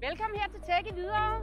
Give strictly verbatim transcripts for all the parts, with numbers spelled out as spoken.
Velkommen her til Tech i Hvidovre.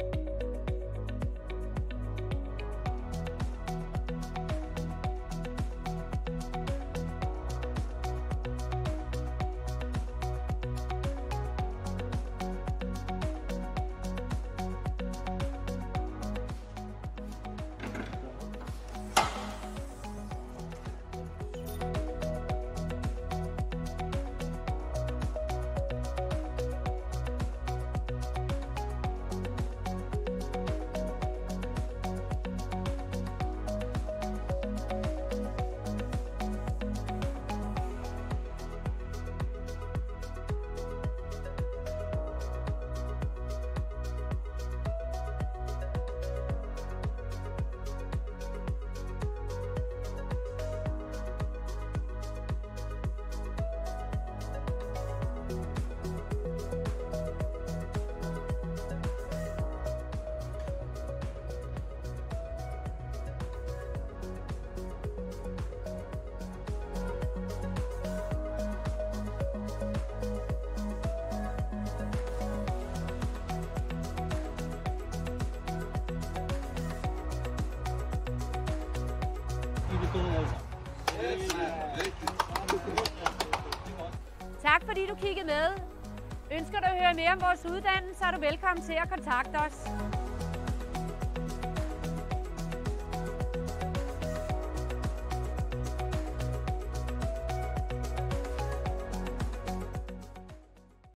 Tak fordi du kiggede med. Ønsker du at høre mere om vores uddannelse, er du velkommen til at kontakte os.